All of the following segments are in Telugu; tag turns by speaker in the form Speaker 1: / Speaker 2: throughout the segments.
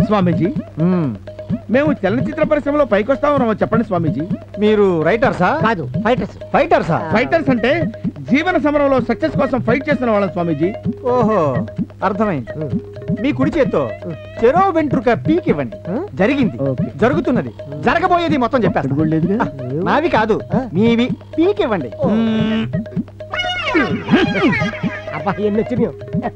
Speaker 1: స్వామీజీ మేము చలనచిత్ర పరిశ్రమలో పైకొస్తామో చెప్పండి స్వామీజీ.
Speaker 2: మీరు రైటర్సా?
Speaker 3: కాదు, ఫైటర్స్.
Speaker 2: ఫైటర్సా?
Speaker 1: ఫైటర్స్ అంటే జీవన సమరంలో సక్సెస్ కోసం ఫైట్ చేస్తున్న వాళ్ళం స్వామీజీ.
Speaker 2: ఓహో, అర్థమైంది. మీ కుడి చేత్తో చెరో వెంట్రుక పీక్ ఇవ్వండి. జరిగింది, జరుగుతున్నది, జరగబోయేది మొత్తం చెప్పారు. నావి కాదు, మీవి పీక్ ఇవ్వండి.
Speaker 3: అబ్బా ఎన్ని వచ్చినాయో.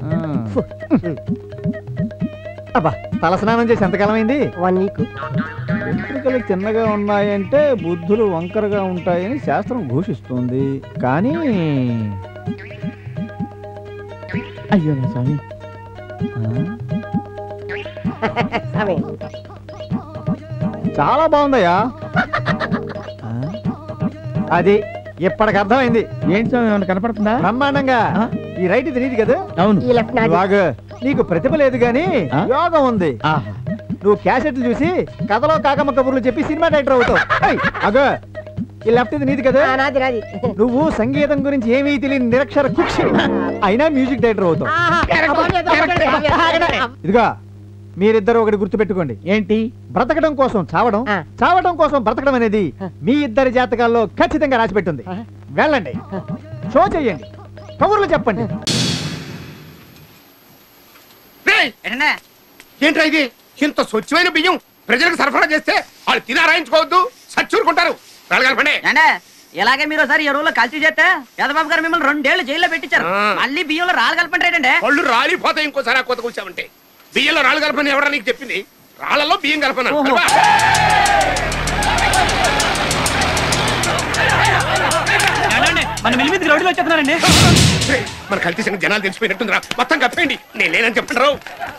Speaker 2: అబ్బా, తల స్నానం చేసి ఎంతకాలం అయింది?
Speaker 3: 1 వీక్.
Speaker 2: వెంట్రుకలు చిన్నగా ఉన్నాయంటే బుద్ధులు వంకరగా ఉంటాయని శాస్త్రం ఘోషిస్తుంది. కానీ
Speaker 1: అయ్యో నా స్వామి,
Speaker 2: చాలా బాగుందయ్యా. అది ఇప్పటికి అర్థమైంది.
Speaker 1: ఏంటి స్వామి, ఏమైనా కనపడుతుందా?
Speaker 2: బ్రహ్మాండంగా. ఈ రైట్ ఇది నీది కదా?
Speaker 1: అవును.
Speaker 3: ఈ లెఫ్ట్ నాది.
Speaker 2: బాగా. నీకు ప్రతిభ లేదు గాని యోగం ఉంది. నువ్వు క్యాసెట్లు చూసి కథలో కాకమ్మ కబుర్లు చెప్పి సినిమా డైరెక్టర్ అవుతావు. అగో, ఈ లెఫ్ట్ ఇది నీది కదా?
Speaker 3: నాది నాది.
Speaker 2: నువ్వు సంగీతం గురించి ఏమీ తెలియని నిరక్షర కుక్షి, అయినా మ్యూజిక్ డైరెక్టర్ అవుతావు. ఇదిగా, మీరిద్దరు ఒకటి గుర్తు పెట్టుకోండి.
Speaker 1: ఏంటి?
Speaker 2: బ్రతకడం కోసం చావడం, చావడం కోసం బ్రతకడం అనేది మీ ఇద్దరి జాతకాల్లో ఖచ్చితంగా రాసిపెట్టుంది. వెళ్ళండి, షో చెయ్యండి, కబుర్లు చెప్పండి.
Speaker 4: ఏంట్రా ఇది? ఇంత స్వచ్ఛమైన బియ్యం ప్రజలకు సరఫరా చేస్తే వాళ్ళు తినారాయించుకోవద్దు, సచ్చూరుకుంటారు. రాలగలపండి.
Speaker 5: ఇలాగే మీరు ఒకసారి ఎరువులో కలిసి చేస్తే యాదబాబు గారు మిమ్మల్ని 2 ఏళ్ళు జైల్లో పెట్టించారు. మళ్ళీ బియ్యంలో రాలగలపండి ఏంటంటే
Speaker 4: వాళ్ళు రాలిపోతాయి. ఇంకోసారి కొత్త కూర్చామంటే బియ్యంలో రాళ్ళు కలపని ఎవరా నీకు చెప్పింది? రాళ్లలో బియ్యం కలపను.
Speaker 5: మన మిల్ మీదకి రోడ్లు వచ్చేస్తున్నారండి.
Speaker 4: మన కల్తీ సంగతి జనాలు తెలిసిపోయినట్టుందిరా. మొత్తం కప్పేయండి. నేను లేనని చెప్పంటారు.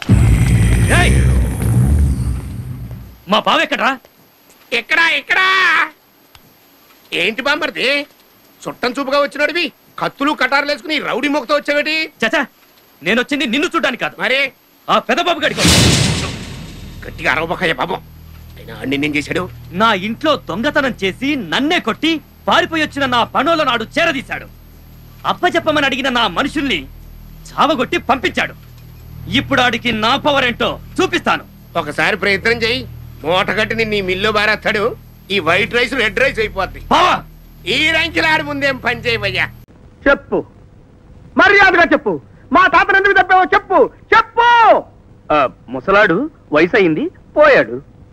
Speaker 5: మా బావ ఎక్కడ్రా?
Speaker 4: ఎక్కడా ఎక్కడా? ఏంటి బామ్మర్ది, చుట్టం చూపుగా వచ్చినాడివి కత్తులు కటారులు వేసుకుని రౌడీ మొక్కతో వచ్చావేటి?
Speaker 5: చచ్చా, నేను వచ్చింది నిన్ను చూడ్డానికి కాదు,
Speaker 4: మరి
Speaker 5: ఆ పెద్ద బాబు గడికి.
Speaker 4: గట్టిగా అరవబోకాయ పాపం. అయినా నిన్నేం చేశాడు?
Speaker 5: నా ఇంట్లో దొంగతనం చేసి నన్నే కొట్టి పారిపోయి వచ్చిన నా పనుల నాడు చేరదీశాడు. అప్పచెప్పమని అడిగిన నా మనుషుల్ని చావగొట్టి పంపించాడు. ఇప్పుడు ఆడికి నా పవర్ ఏంటో చూపిస్తాను.
Speaker 4: ఒకసారి ప్రయత్నం చెయ్యి. మూట కట్టి నిన్ను ఈ మిల్లు బారేస్తాడు. ఈ వైట్ రైస్ రెడ్ రైస్ అయిపోద్ది. ఈ రంకిలాడి ముందేం పని చేయవయ్యా.
Speaker 1: చెప్పు, మర్యాదగా చెప్పు. మా తాతను ఎందుకు తప్పావో చెప్పు, చెప్పు.
Speaker 6: ముసలాడు వయసు అయింది, పోయాడు.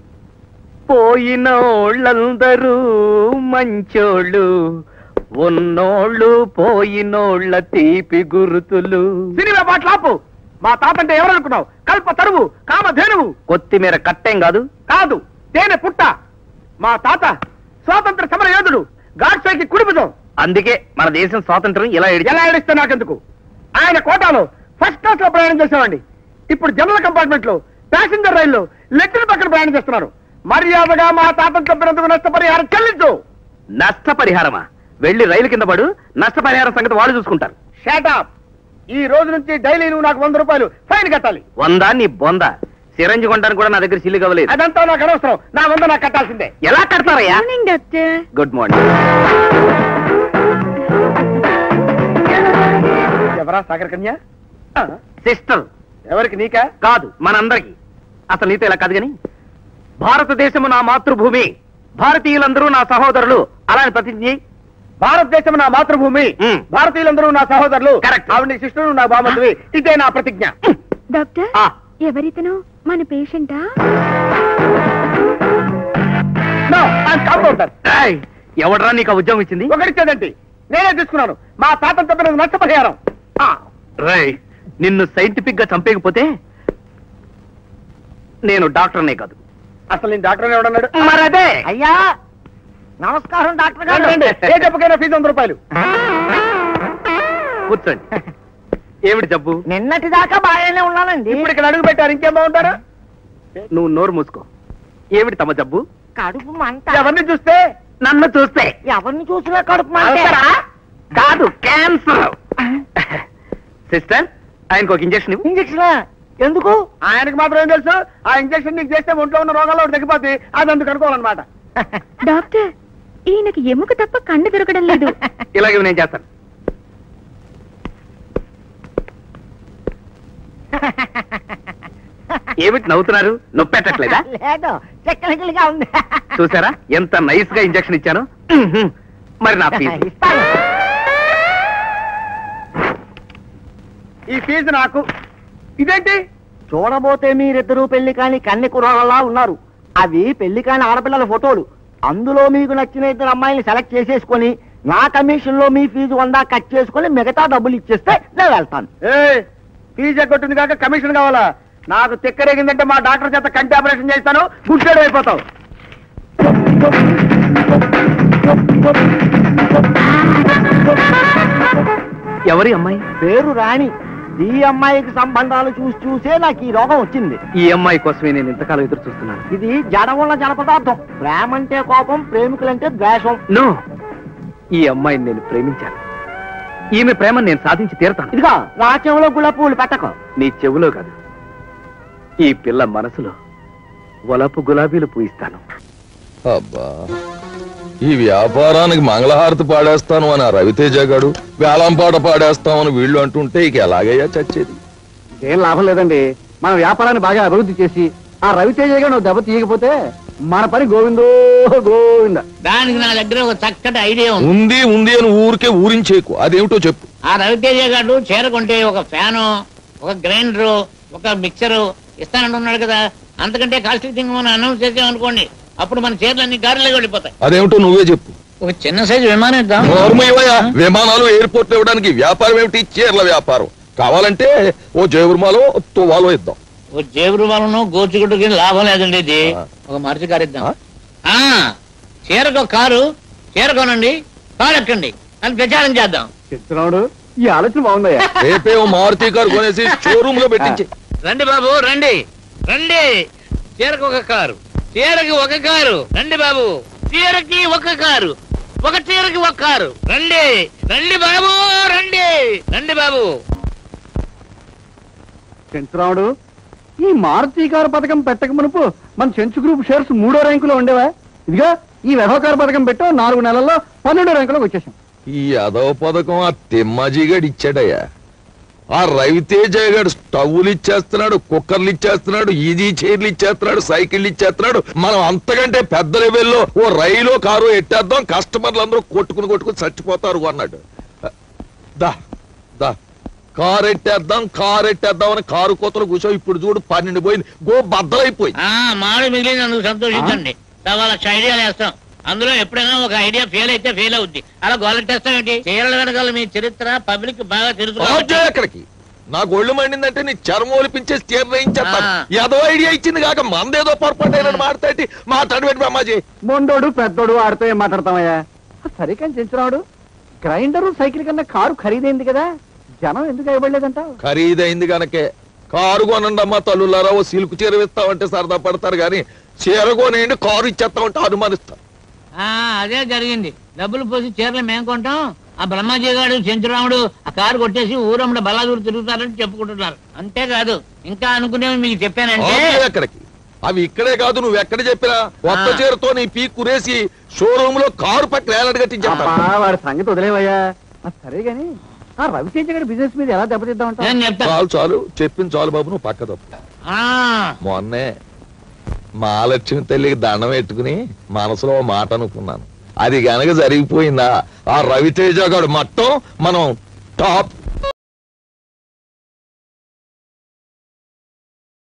Speaker 6: పోయినోళ్ళందరూ మంచోళ్ళు, ఉన్నోళ్ళు పోయినోళ్ళ తీపి గుర్తులు.
Speaker 1: సినిమా పాటలు ఆపు. మా తాత అంటే ఎవరనుకున్నావు? కల్ప తరువు, కామధేనువు.
Speaker 6: కొత్తిమీర కట్టేం కాదు?
Speaker 1: కాదు, తేనె పుట్ట. మా తాత స్వాతంత్ర సమర యోధుడు, గాడ్సేకి కుడిపుదాం.
Speaker 6: అందుకే మన దేశం స్వాతంత్రం ఎలా
Speaker 1: ఏడిస్తే నాకెందుకు? ఆయన కోటాలో ఫస్ట్ క్లాస్ లో ప్రయాణం చేసేవాడి. ఇప్పుడు జనరల్ కంపార్ట్మెంట్ లో, ప్యాసింజర్ రైల్లో లెట్టిన పక్కన ప్రయాణం చేస్తున్నారు. మర్యాదగా మా తాతను చంపినందుకు నష్టపరిహారం చెల్లించు.
Speaker 6: నష్టపరిహారమా? వెళ్లి రైలు కింద పడు, నష్టపరిహారం సంగతి వాళ్ళు చూసుకుంటారు.
Speaker 1: షాటప్. ఈ రోజు నుంచి డైలీ నువ్వు నాకు 100 రూపాయలు ఫైన్ కట్టాలి.
Speaker 6: 100 నీ బొంద. సిరంజి కొనడానికి కూడా నా దగ్గర సిల్లు కవ్వలేదు.
Speaker 1: అదంతా నాకు అనవసరం. నా 100 నాకు కట్టాల్సిందే.
Speaker 6: ఎలా కడతారయ్యా? Good morning.
Speaker 1: ఎవరా సాగర్ కన్య?
Speaker 6: సిస్టర్.
Speaker 1: ఎవరికి? నీకా?
Speaker 6: కాదు, మనందరికి. అసలు నీతో ఇలా కాదు గాని, భారతదేశము నా మాతృభూమి, భారతీయులందరూ నా సహోదరులు అలాని ప్రతిజ్ఞ.
Speaker 1: భారతదేశం నా మాతృభూమి, భారతీయులందరూ నా సహోదరులు. కరెక్ట్. ఆవిడ నీ శిష్యుడు, నా బామతువి. ఇదే నా ప్రతిజ్ఞ.
Speaker 7: డాక్టర్, ఎవరితను? మన పేషెంటా?
Speaker 6: ఎవడరా నీకు ఆ ఉద్యోగం ఇచ్చింది?
Speaker 1: ఒకరిచ్చేదండి, నేనే తీసుకున్నాను. మా తాతను తప్పిన నష్టపరిహారం.
Speaker 6: రై, నిన్ను సైంటిఫిక్ గా చంపేయకపోతే నేను డాక్టర్నే కాదు.
Speaker 1: అసలు నేను డాక్టర్ ఎవడన్నాడు?
Speaker 6: మరదే.
Speaker 3: అయ్యా నమస్కారం డాక్టర్ గారు.
Speaker 1: ఏ జబ్బుకైనా ఫీజు 100 రూపాయలు.
Speaker 6: కూర్చోండి. ఏమిటి జబ్బు?
Speaker 3: నిన్నటి దాకా బాగానే ఉన్నానండి.
Speaker 1: ఇప్పుడు ఇక్కడ అడుగు పెట్టారు, ఇంకేం బాగుంటారు?
Speaker 6: నువ్వు నోరు మూసుకో. ఏమిటి తమ జబ్బు?
Speaker 3: కడుపు మంట.
Speaker 1: ఎవరిని చూస్తే?
Speaker 6: నన్ను చూస్తే.
Speaker 3: ఎవరిని చూసినా కడుపు మంట.
Speaker 6: కాదు, క్యాన్సర్. సిస్టర్, ఆయనకు ఒక ఇంజక్షన్ ఇవ్వు.
Speaker 3: ఇంజక్షన్ ఎందుకు?
Speaker 1: ఆయనకు మాత్రం ఏం తెలుసు? ఆ ఇంజక్షన్ నీకు చేస్తే ఒంట్లో ఉన్న రోగాల్లో తగ్గిపోతే అది అందుకు అనుకోవాలన్నమాట.
Speaker 7: డాక్టర్, ఈయనకి ఎముక తప్ప కన్ను దొరకడం లేదు.
Speaker 6: ఇలాగే నేను చేస్తాను. ఏమిటి నవ్వుతున్నారు? నొప్పెట్టట్లేదా?
Speaker 3: లేదు, టెక్నికల్ గా ఉంది.
Speaker 6: చూసారా ఎంత నైస్ గా ఇంజెక్షన్ ఇచ్చాను. మరి నా ఫీజు
Speaker 3: ఇస్తాను.
Speaker 1: ఈ ఫీజు నాకు. ఇదేంటి?
Speaker 3: చూడబోతే మీరిద్దరూ పెళ్లి కాని కన్నె కుర్రాళ్ళలా ఉన్నారు. అవి పెళ్లి కాని ఆడపిల్లల ఫోటోలు. అందులో మీకు నచ్చిన ఇద్దరు అమ్మాయిని సెలెక్ట్ చేసేసుకొని నా కమిషన్ లో మీ ఫీజు 100 కట్ చేసుకొని మిగతా డబ్బులు ఇచ్చేస్తే నేను వెళ్తాను.
Speaker 1: ఫీజు ఎగ్గొట్టింది కాక కమిషన్ కావాలా? నాకు తిక్కరేగిందంటే మా డాక్టర్ చేత కంటి ఆపరేషన్ చేస్తాను, గుడ్డేడు అయిపోతావు.
Speaker 6: ఎవరి అమ్మాయి?
Speaker 3: పేరు రాణి. ఈ అమ్మాయికి సంబంధాలు చూసే నాకు ఈ రోగం వచ్చింది.
Speaker 6: ఈ అమ్మాయి కోసమే నేను ఇంతకాలం ఎదురు చూస్తున్నాను.
Speaker 3: ఇది జడముల జలపదార్థం. ప్రేమంటే కోపం, ప్రేమికులంటే ద్వేషం.
Speaker 6: నో, ఈ అమ్మాయిని నేను ప్రేమించాను. ఈమె ప్రేమను నేను సాధించి తీరతాను.
Speaker 3: ఇదిగో నా చెవులో గులాబీ పూలు పెట్టకు.
Speaker 6: నీ చెవులో కాదు, ఈ పిల్ల మనసులో వలపు గులాబీలు పూయిస్తాను.
Speaker 8: అబ్బా, ఈ వ్యాపారానికి మంగళహారతి పాడేస్తాను అని ఆ రవితేజ గాడు, వేలంపాట పాడేస్తామని వీళ్ళు అంటుంటే ఇక ఎలాగయ్యా చచ్చేది?
Speaker 1: ఏం లాభం లేదండి. మన వ్యాపారాన్ని బాగా అభివృద్ధి చేసి ఆ రవితేజ గారు నువ్వు దెబ్బ తీయకపోతే మన పని గోవిందో గోవింద.
Speaker 9: దానికి నా దగ్గర ఒక చక్కటి ఐడియా ఉంది.
Speaker 8: ఉంది ఉంది అని ఊరికే ఊరించేకు, అదేమిటో చెప్పు.
Speaker 9: ఆ రవితేజ గారు చేరకుంటే ఒక ఫ్యాను, ఒక గ్రైండరు, ఒక మిక్సరు ఇస్తానంటున్నాడు కదా. అంతకంటే కాస్ట్లీ థింగ్ మనం అనౌన్స్ చేసామనుకోండి, అప్పుడు మన చీరలన్నీ గారిలో వెళ్ళిపోతాయి.
Speaker 8: అదేమిటో నువ్వే చెప్పు.
Speaker 9: ఒక చిన్న సైజు విమానం ఇద్దాం.
Speaker 8: విమానాలు ఎయిర్పోర్ట్ ఇవ్వడానికి వ్యాపారం ఏమిటి? చీరల వ్యాపారం. కావాలంటే ఓ జయవర్మాలో తువ్వాలో ఇద్దాం.
Speaker 9: ఓ జేబురు వాళ్ళను గోచుగుడ్డుకి లాభం లేదండి. ఇది ఒక మరిచి కారు ఇద్దాం. చీరకు ఒక కారు, చీర కొనండి, కారు ఎక్కండి అని ప్రచారం చేద్దాం.
Speaker 1: చిత్రాడు, ఈ ఆలోచన బాగుందయ్యా.
Speaker 8: రేపే ఓ మారుతి కారు కొనేసి షోరూమ్ లో పెట్టించి.
Speaker 9: రండి బాబు రండి రండి. చీరకు ఒక కారు, చీరకి ఒక కారు. రండి బాబు, చీరకి ఒక కారు, ఒక చీరకి ఒక కారు. రండి రండి బాబు రండి రండి బాబు.
Speaker 1: చిత్రాడు, ఈ మారుతి కారు పథకం పెట్టక మునుపు మన చెంచు గ్రూప్ షేర్స్ 3వ ర్యాంకులో ఉండేవా? ఇదిగా ఈ వ్యవహార పథకం పెట్టో 4 నెలల్లో 12వ ర్యాంకులోకి వచ్చేసాం.
Speaker 8: ఈ అదవ పథకం ఆ తిమ్మాజీగాడు ఇచ్చాడయ్యా. ఆ రవితేజ గారు స్టవ్లు ఇచ్చేస్తున్నాడు, కుక్కర్లు ఇచ్చేస్తున్నాడు, ఈజీ చైర్లు ఇచ్చేస్తున్నాడు, సైకిళ్ళు ఇచ్చేస్తున్నాడు. మనం అంతకంటే పెద్ద లెవెల్లో ఓ రైలు కారు ఎట్టేద్దాం, కస్టమర్లు అందరూ కొట్టుకుని చచ్చిపోతారు అన్నాడు. దా దా కారు ఎట్టేద్దాం అని కారు కోతలు కూర్చో. ఇప్పుడు చూడు 12 పోయింది, గో బద్దలైపోయి.
Speaker 9: మామిడి మిగిలిన అందుకు సంతోషించండి. సవా లక్ష ఐడియాలు వేస్తాం. అందులో ఎప్పుడైనా ఒక ఐడియా ఫెయిల్ అయితే ఫెయిల్ అవుద్ది. అలా గోలెట్టేస్తాం ఏంటి? చీరల వెనకాల మీ చరిత్ర పబ్లిక్ బాగా తెలుసు.
Speaker 8: ఎక్కడికి నాకు ఒళ్ళు మండిందంటే నీ చర్మం ఒలిపించేసి తీర్ణయించేస్తాను. ఏదో ఐడియా ఇచ్చింది కాక మందేదో పొరపాటు అయినా మాట్లాడి పెట్టి అమ్మాజీ.
Speaker 1: మొండోడు పెద్దోడు ఆడితో ఏం మాట్లాడతామయ్యా? సరే కానీ చెంచురాడు, గ్రైండరు సైకిల్ కన్నా కారు ఖరీదైంది కదా, జనం ఎందుకు ఇవ్వలేదంట?
Speaker 8: ఖరీదైంది కనుకే కారు కొనండి అమ్మా తల్లులారా. ఓ సిల్క్ చీర ఇస్తామంటే సరదా పడతారు గాని చీర కొనేయండి కారు ఇచ్చేస్తామంటే అనుమానిస్తారు.
Speaker 9: అదే జరిగింది. డబ్బులు పోసి చీరలు మేము కొంటాం, ఆ బ్రహ్మాజీ గారు చెంచురాముడు ఆ కారు కొట్టేసి ఊరమ్మడ బల్లాదూరు తిరుగుతారని చెప్పుకుంటున్నారు. అంతేకాదు ఇంకా అనుకునేవి మీకు చెప్పానంటే.
Speaker 8: ఎక్కడికి అవి ఇక్కడే కాదు, నువ్వు ఎక్కడ చెప్పినా కొత్త చీరతో నీ పీ కురేసి షోరూమ్ లో కారు పక్కన ఏలాడు కట్టించా.
Speaker 1: వాడి సంగతి వదిలేవయ్యా. సరే గాని ఆ రవితేజ గారి బిజినెస్ మీద ఎలా దెబ్బతిద్దామంటా?
Speaker 8: చాలు చెప్పింది చాలు బాబు, నువ్వు పక్క తప్పు. మొన్నే మహాలక్ష్మి తల్లికి దండం పెట్టుకుని మనసులో మాట అనుకున్నాను. అది గనక జరిగిపోయిందా ఆ రవితేజ గారు మొత్తం మనం టాప్